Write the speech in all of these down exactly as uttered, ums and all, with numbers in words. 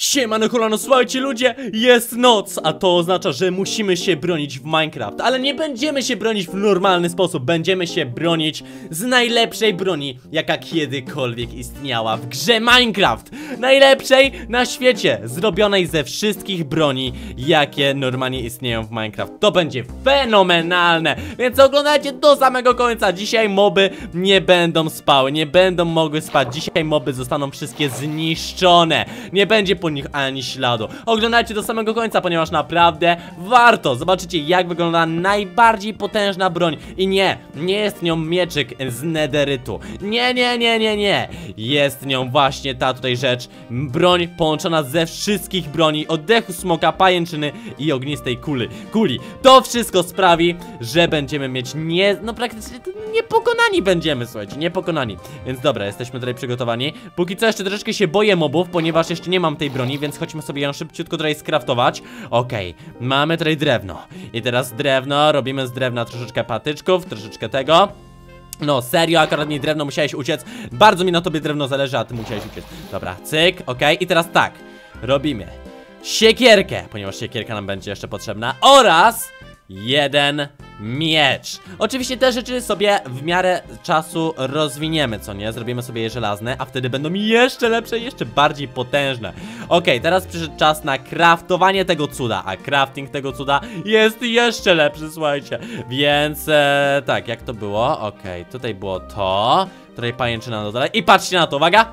Siemano kolano, słuchajcie ludzie, jest noc, a to oznacza, że musimy się bronić w Minecraft. Ale nie będziemy się bronić w normalny sposób, będziemy się bronić z najlepszej broni, jaka kiedykolwiek istniała w grze Minecraft. Najlepszej na świecie, zrobionej ze wszystkich broni, jakie normalnie istnieją w Minecraft. To będzie fenomenalne, więc oglądajcie do samego końca. Dzisiaj moby nie będą spały, nie będą mogły spać. Dzisiaj moby zostaną wszystkie zniszczone, nie będzie po nich ani śladu. Oglądajcie do samego końca, ponieważ naprawdę warto. Zobaczycie, jak wygląda najbardziej potężna broń. I nie, nie jest nią mieczyk z nederytu. Nie, nie, nie, nie, nie. Jest nią właśnie ta tutaj rzecz. Broń połączona ze wszystkich broni. Oddechu smoka, pajęczyny i ognistej kuli. Kuli. To wszystko sprawi, że będziemy mieć nie... No praktycznie niepokonani będziemy, słuchajcie, niepokonani. Więc dobra, jesteśmy tutaj przygotowani. Póki co jeszcze troszeczkę się boję mobów, ponieważ jeszcze nie mam tej broni, więc chodźmy sobie ją szybciutko tutaj skraftować. Okej, okay. Mamy tutaj drewno. I teraz drewno, robimy z drewna troszeczkę patyczków, troszeczkę tego. No serio, akurat mi drewno musiałeś uciec. Bardzo mi na tobie drewno zależy, a ty musiałeś uciec. Dobra, cyk, okej, okay. I teraz tak, robimy siekierkę, ponieważ siekierka nam będzie jeszcze potrzebna. Oraz jeden miecz. Oczywiście te rzeczy sobie w miarę czasu rozwiniemy, co nie? Zrobimy sobie je żelazne, a wtedy będą jeszcze lepsze, jeszcze bardziej potężne. Okej, okay, teraz przyszedł czas na craftowanie tego cuda, a crafting tego cuda jest jeszcze lepszy, słuchajcie. Więc e, tak, jak to było? Okej, okay, tutaj było to. Tutaj pajęczyna na dole. I patrzcie na to, uwaga!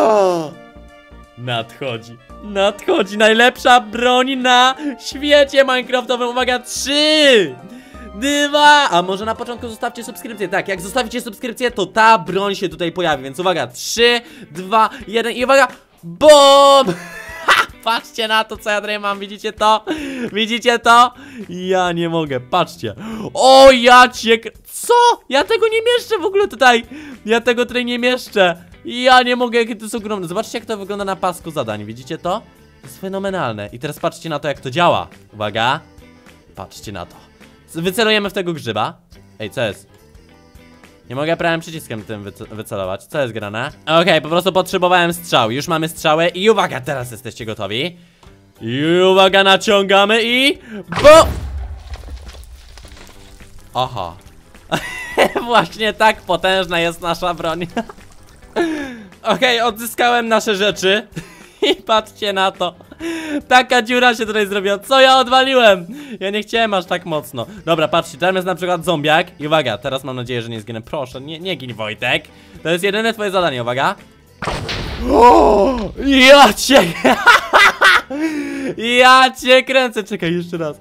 Nadchodzi, nadchodzi najlepsza broń na świecie minecraftowym. Uwaga, trzy, dwa, a może na początku zostawcie subskrypcję. Tak, jak zostawicie subskrypcję, to ta broń się tutaj pojawi. Więc uwaga, trzy, dwa, jeden i uwaga, BOOM! Ha, patrzcie na to, co ja tutaj mam, widzicie to? Widzicie to? Ja nie mogę, patrzcie. O, ja cię... Co? Ja tego nie mieszczę w ogóle tutaj. Ja tego tutaj nie mieszczę. Ja nie mogę, jakie to jest ogromne. Zobaczcie, jak to wygląda na pasku zadań. Widzicie to? To jest fenomenalne. I teraz patrzcie na to, jak to działa. Uwaga. Patrzcie na to. Wycelujemy w tego grzyba. Ej, co jest? Nie mogę prawym przyciskiem tym wycelować. Co jest grane? Okej, okay, po prostu potrzebowałem strzał. Już mamy strzały i uwaga, teraz jesteście gotowi. I uwaga, naciągamy i... Bo... Aha. Właśnie tak potężna jest nasza broń. Okej, okay, odzyskałem nasze rzeczy. I patrzcie na to. Taka dziura się tutaj zrobiła. Co ja odwaliłem? Ja nie chciałem aż tak mocno. Dobra, patrzcie, tam jest na przykład zombiak. I uwaga, teraz mam nadzieję, że nie zginę. Proszę, nie, nie gin, Wojtek. To jest jedyne twoje zadanie, uwaga. O, ja cię... Ja cię kręcę. Czekaj, jeszcze raz.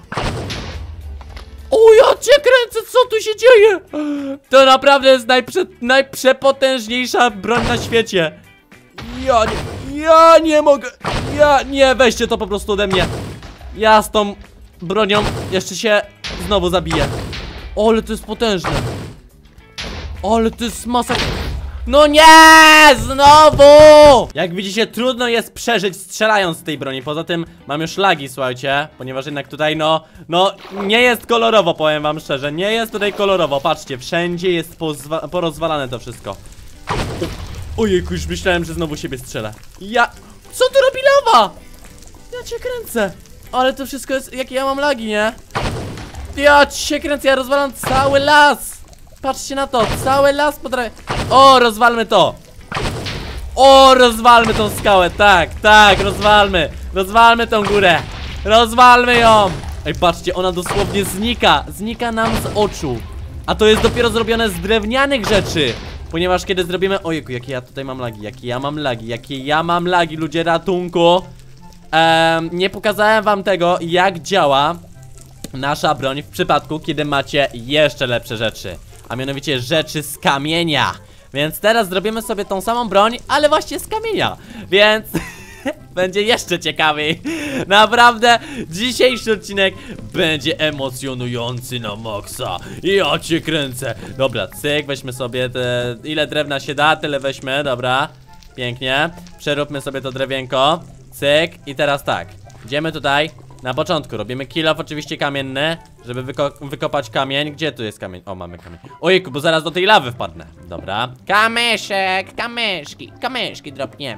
O, ja cię kręcę, co tu się dzieje? To naprawdę jest najprze, najprzepotężniejsza broń na świecie. Ja nie, ja nie mogę. Ja nie, weźcie to po prostu ode mnie. Ja z tą bronią jeszcze się znowu zabiję. O, ale to jest potężne. O, ale to jest masakra. No nie! Znowu! Jak widzicie, trudno jest przeżyć strzelając z tej broni. Poza tym mam już lagi, słuchajcie. Ponieważ jednak tutaj, no, no, nie jest kolorowo, powiem wam szczerze. Nie jest tutaj kolorowo, patrzcie. Wszędzie jest porozwalane to wszystko. Ojejku, już myślałem, że znowu siebie strzelę. Ja... Co tu robi lawa? Ja cię kręcę. Ale to wszystko jest... Jakie ja mam lagi, nie? Ja cię kręcę, ja rozwalam cały las. Patrzcie na to, cały las potrafię. O, rozwalmy to. O, rozwalmy tą skałę, tak, tak, rozwalmy. Rozwalmy tą górę. Rozwalmy ją. Ej, patrzcie, ona dosłownie znika. Znika nam z oczu. A to jest dopiero zrobione z drewnianych rzeczy. Ponieważ kiedy zrobimy... Ojejku, jakie ja tutaj mam lagi, jakie ja mam lagi, jakie ja mam lagi, ludzie, ratunku. Ehm, nie pokazałem wam tego, jak działa nasza broń w przypadku, kiedy macie jeszcze lepsze rzeczy. A mianowicie rzeczy z kamienia. Więc teraz zrobimy sobie tą samą broń, ale właśnie z kamienia. Więc będzie jeszcze ciekawiej. Naprawdę dzisiejszy odcinek będzie emocjonujący na maksa. Ja cię kręcę. Dobra, cyk, weźmy sobie te... Ile drewna się da, tyle weźmy, dobra. Pięknie, przeróbmy sobie to drewienko. Cyk, i teraz tak, idziemy tutaj. Na początku robimy kill off oczywiście kamienny, żeby wyko wykopać kamień. Gdzie tu jest kamień? O, mamy kamień. Ojejku, bo zaraz do tej lawy wpadnę. Dobra. Kamyszek, kamyszki, kamyszki dropniemy.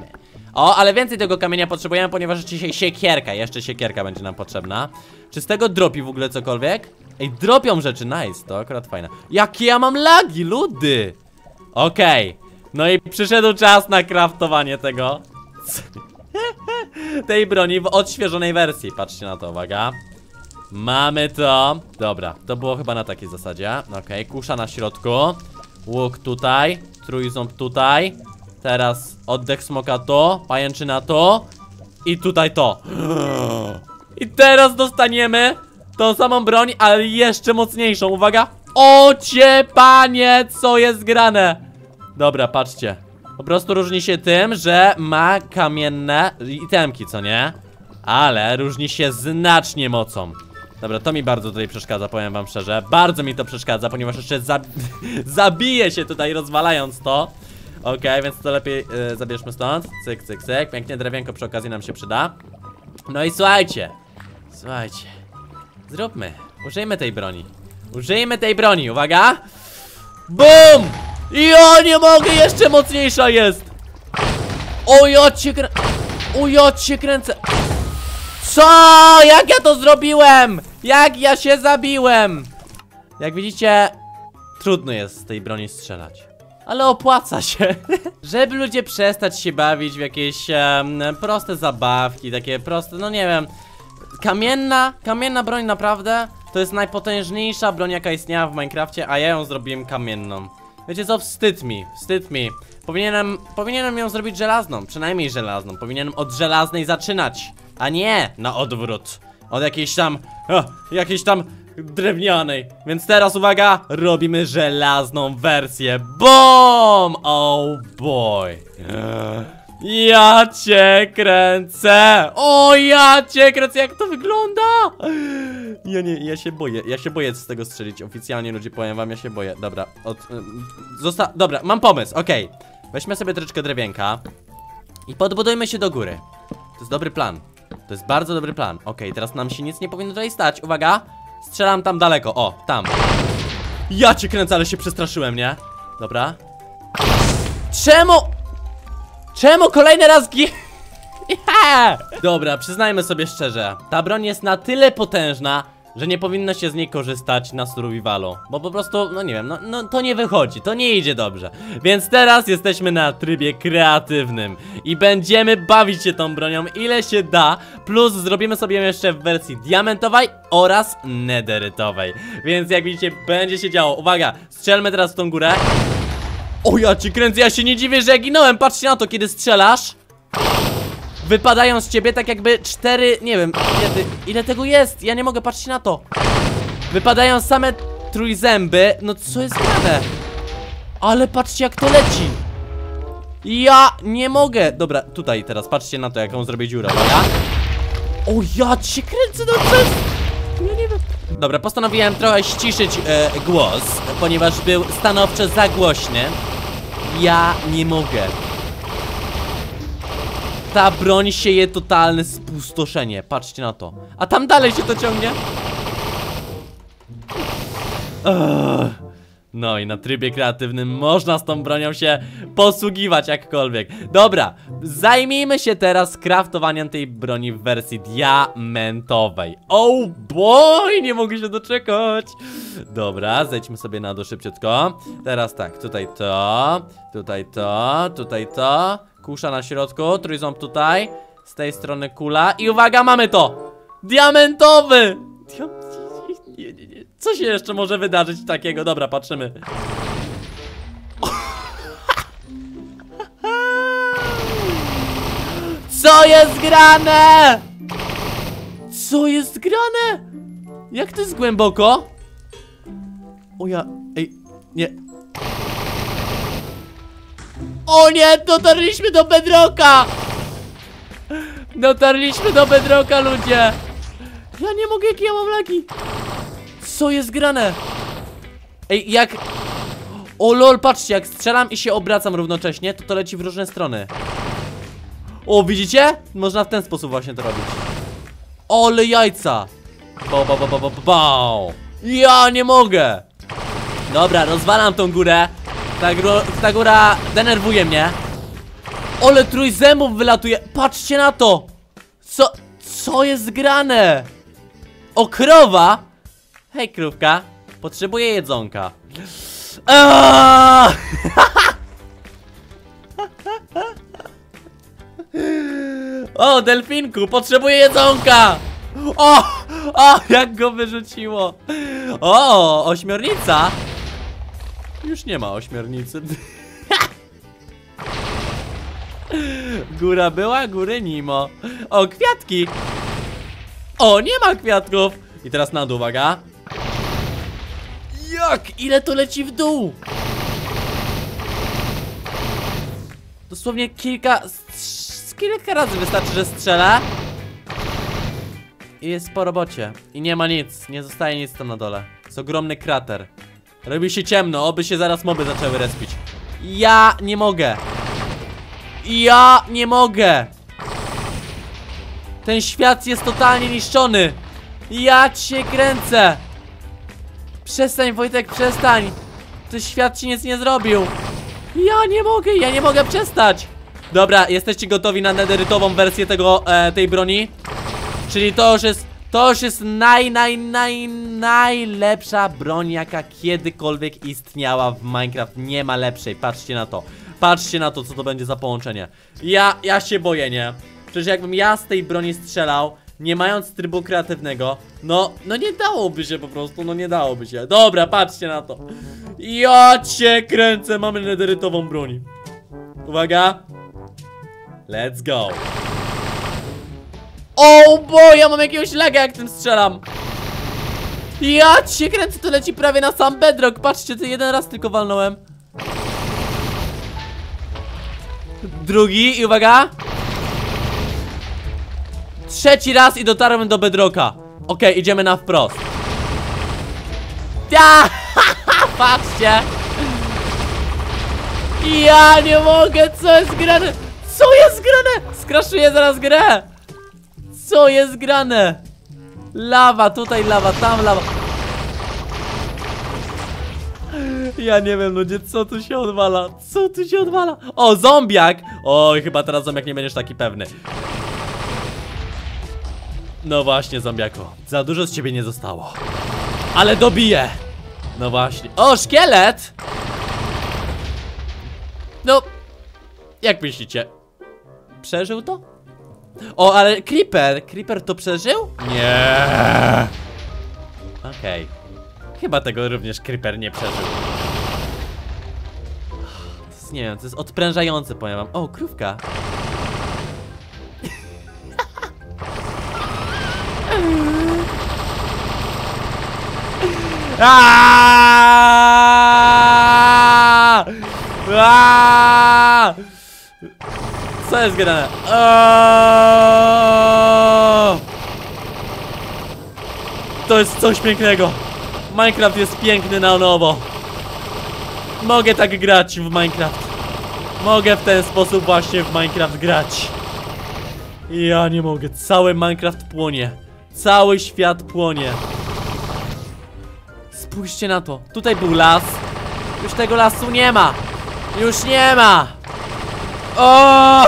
O, ale więcej tego kamienia potrzebujemy, ponieważ dzisiaj siekierka, jeszcze siekierka będzie nam potrzebna. Czy z tego dropi w ogóle cokolwiek? Ej, dropią rzeczy, nice, to akurat fajne. Jakie ja mam lagi, ludy! Okej, okay. No i przyszedł czas na craftowanie tego tej broni w odświeżonej wersji. Patrzcie na to, uwaga. Mamy to. Dobra, to było chyba na takiej zasadzie. Okej, okay. Kusza na środku. Łuk tutaj. Trójząb tutaj. Teraz oddech smoka to. Pajęczyna to. I tutaj to. I teraz dostaniemy tą samą broń, ale jeszcze mocniejszą. Uwaga. O cie panie, co jest grane. Dobra, patrzcie. Po prostu różni się tym, że ma kamienne itemki, co nie? Ale różni się znacznie mocą. Dobra, to mi bardzo tutaj przeszkadza, powiem wam szczerze. Bardzo mi to przeszkadza, ponieważ jeszcze zab zabije się tutaj, rozwalając to. Okej, okay, więc to lepiej yy, zabierzmy stąd. Cyk, cyk, cyk. Pięknie, drewienko przy okazji nam się przyda. No i słuchajcie. Słuchajcie. Zróbmy. Użyjmy tej broni. Użyjmy tej broni, uwaga. BUM! Ja nie mogę, jeszcze mocniejsza jest. O ja cię krę... O ja cię kręcę. Co? Jak ja to zrobiłem? Jak ja się zabiłem? Jak widzicie, trudno jest z tej broni strzelać, ale opłaca się. Żeby ludzie przestać się bawić w jakieś um, proste zabawki, takie proste, no nie wiem. Kamienna, kamienna broń naprawdę to jest najpotężniejsza broń, jaka istniała w Minecrafcie, a ja ją zrobiłem kamienną. Wiecie co? Wstyd mi, wstyd mi. Powinienem, powinienem ją zrobić żelazną, przynajmniej żelazną. Powinienem od żelaznej zaczynać, a nie na odwrót. Od jakiejś tam, o, jakiejś tam drewnianej. Więc teraz uwaga, robimy żelazną wersję. BOOM! Oh boy. Ja cię kręcę. O, ja cię kręcę, jak to wygląda. Ja nie, ja się boję, ja się boję z tego strzelić. Oficjalnie, ludzie, powiem wam, ja się boję. Dobra, od, zosta dobra, mam pomysł, okej, okay. Weźmy sobie troszeczkę drewienka i podbudujmy się do góry. To jest dobry plan. To jest bardzo dobry plan. Okej, okay, teraz nam się nic nie powinno tutaj stać. Uwaga, strzelam tam daleko, o, tam. Ja cię kręcę, ale się przestraszyłem, nie? Dobra. Czemu? Czemu kolejny raz gi... Yeah! Dobra, przyznajmy sobie szczerze, ta broń jest na tyle potężna, że nie powinno się z niej korzystać na survivalu. Bo po prostu, no nie wiem, no, no to nie wychodzi, to nie idzie dobrze. Więc teraz jesteśmy na trybie kreatywnym i będziemy bawić się tą bronią ile się da. Plus zrobimy sobie jeszcze w wersji diamentowej oraz nederytowej. Więc jak widzicie, będzie się działo. Uwaga, strzelmy teraz w tą górę. O, ja ci kręcę, ja się nie dziwię, że ja ginąłem. Patrzcie na to, kiedy strzelasz, wypadają z ciebie tak jakby cztery, nie wiem, ile, ty, ile tego jest? Ja nie mogę, patrzcie na to. Wypadają same trójzęby. No co jest grane? Ale patrzcie, jak to leci. Ja nie mogę. Dobra, tutaj teraz patrzcie na to, jaką zrobię dziurę. Ja? O, ja cię kręcę, no co jest? Ja nie wiem. Dobra, postanowiłem trochę ściszyć e, głos, ponieważ był stanowczo za głośny. Ja nie mogę. Ta broń sieje totalne spustoszenie. Patrzcie na to. A tam dalej się to ciągnie. Ugh. No i na trybie kreatywnym można z tą bronią się posługiwać jakkolwiek. Dobra, zajmijmy się teraz craftowaniem tej broni w wersji diamentowej. Oh boy, nie mogę się doczekać. Dobra, zejdźmy sobie na dół szybciutko. Teraz tak, tutaj to, tutaj to, tutaj to. Kusza na środku, trójząb tutaj. Z tej strony kula i uwaga, mamy to! Diamentowy! Nie, nie, nie. Co się jeszcze może wydarzyć takiego? Dobra, patrzymy. Co jest grane? Co jest grane? Jak to jest głęboko? O ja... Ej, nie. O nie, dotarliśmy do bedrocka! Dotarliśmy do bedrocka, ludzie! Ja nie mogę, jakie ja mam lagi! Co jest grane? Ej, jak... O lol, patrzcie, jak strzelam i się obracam równocześnie, to to leci w różne strony. O, widzicie? Można w ten sposób właśnie to robić. Ole jajca! Bau, bau, bau, bau, bau, bau. Ja nie mogę! Dobra, rozwalam tą górę. Ta, ta góra denerwuje mnie. Ole trójzębów wylatuje. Patrzcie na to. Co, co jest grane? O, krowa. Hej, krówka. Potrzebuję jedzonka. Aaaa! O, delfinku, potrzebuję jedzonka. O, o, jak go wyrzuciło. O, ośmiornica. Już nie ma ośmiornicy. Góra była, góry nimo. O, kwiatki. O, nie ma kwiatków. I teraz na dół, uwaga. Jak? Ile to leci w dół? Dosłownie kilka... Z kilka razy wystarczy, że strzela. I jest po robocie. I nie ma nic, nie zostaje nic tam na dole. Jest ogromny krater. Robi się ciemno, oby się zaraz moby zaczęły respić. Ja nie mogę. Ja nie mogę. Ten świat jest totalnie niszczony. Ja cię kręcę. Przestań, Wojtek, przestań. Ten świat ci nic nie zrobił. Ja nie mogę, ja nie mogę przestać. Dobra, jesteście gotowi na nederytową wersję tego, e, tej broni? Czyli to już jest, to już jest naj, naj, naj, najlepsza broń, jaka kiedykolwiek istniała w Minecraft. Nie ma lepszej, patrzcie na to. Patrzcie na to, co to będzie za połączenie. Ja, ja się boję, nie? Przecież jakbym ja z tej broni strzelał, nie mając trybu kreatywnego, no, no nie dałoby się po prostu, no nie dałoby się. Dobra, patrzcie na to. Ja cię kręcę, mamy nederytową broń. Uwaga. Let's go. O, bo ja mam jakiegoś laga, jak tym strzelam. Ja cię kręcę, to leci prawie na sam bedrock. Patrzcie, to jeden raz tylko walnąłem. Drugi i uwaga. Trzeci raz i dotarłem do bedrocka. Okej, okay, idziemy na wprost. Ja, patrzcie. Ja nie mogę, co jest grane? Co jest grane? Skraszuję zaraz grę. Co jest grane? Lawa, tutaj lawa, tam lawa. Ja nie wiem, ludzie, co tu się odwala? Co tu się odwala? O, zombiak. Oj, chyba teraz zombiak nie będziesz taki pewny. No właśnie, zombiako, za dużo z ciebie nie zostało. Ale dobiję. No właśnie. O, szkielet. No, jak myślicie? Przeżył to? O, ale Creeper, Creeper to przeżył? Nie. Okej, okay. Chyba tego również Creeper nie przeżył. To jest, nie wiem, to jest odprężające, powiem wam. O, krówka. Aaaa! Aaaa! Co jest grane? Aaaa! To jest coś pięknego. Minecraft jest piękny na nowo. Mogę tak grać w Minecraft. Mogę w ten sposób właśnie w Minecraft grać. Ja nie mogę. Cały Minecraft płonie. Cały świat płonie. Spójrzcie na to. Tutaj był las. Już tego lasu nie ma. Już nie ma. O!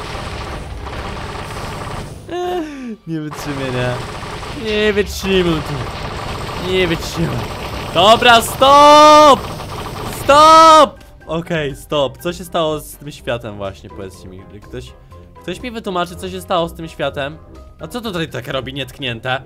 Nie wytrzymię, nie. Nie wytrzymam tu. Nie wytrzymam. Dobra, stop! Stop! Okej, okay, stop. Co się stało z tym światem właśnie? Powiedzcie mi. Ktoś, ktoś mi wytłumaczy, co się stało z tym światem? A co to tutaj tak robi nietknięte?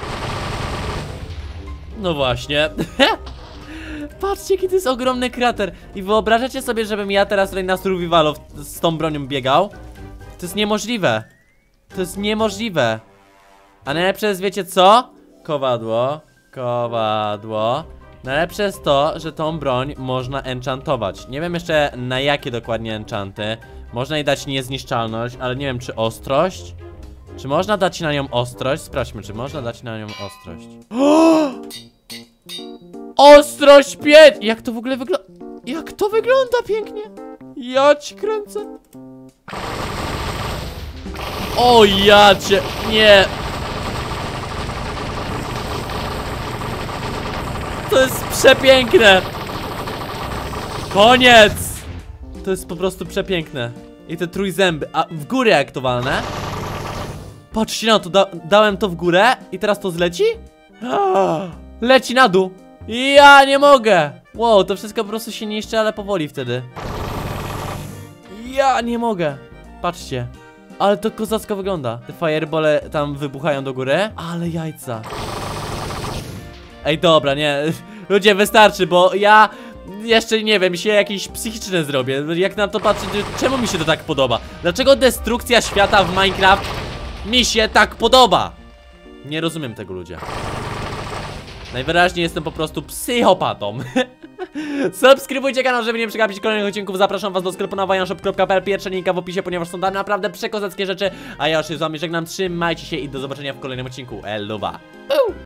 No właśnie. Patrzcie, jaki to jest ogromny krater. I wyobrażacie sobie, żebym ja teraz tutaj na survivalu z tą bronią biegał? To jest niemożliwe. To jest niemożliwe. A najlepsze jest, wiecie co? Kowadło. Kowadło. Najlepsze jest to, że tą broń można enchantować. Nie wiem jeszcze na jakie dokładnie enchanty. Można jej dać niezniszczalność, ale nie wiem czy ostrość. Czy można dać na nią ostrość? Sprawdźmy, czy można dać na nią ostrość. Ostrość pięć! Jak to w ogóle wygląda? Jak to wygląda pięknie? Ja ci kręcę. O ja cię... Nie. To jest przepiękne. Koniec. To jest po prostu przepiękne. I te trójzęby, a w górę jak to walnę? Patrzcie na to, da dałem to w górę i teraz to zleci? Leci na dół. Ja nie mogę. Wow, to wszystko po prostu się niszczy, ale powoli wtedy. Ja nie mogę. Patrzcie. Ale to kozacko wygląda. Te firebole tam wybuchają do góry. Ale jajca. Ej, dobra, nie. Ludzie, wystarczy, bo ja jeszcze nie wiem, się jakieś psychiczne zrobię. Jak na to patrzę, czemu mi się to tak podoba? Dlaczego destrukcja świata w Minecraft mi się tak podoba? Nie rozumiem tego, ludzie. Najwyraźniej jestem po prostu psychopatą. Subskrybujcie kanał, żeby nie przegapić kolejnych odcinków. Zapraszam was do sklepu na wajanshop kropka p l. Pierwsza linka w opisie, ponieważ są tam naprawdę przekozackie rzeczy. A ja już się z wami żegnam, trzymajcie się i do zobaczenia w kolejnym odcinku. Eluwa.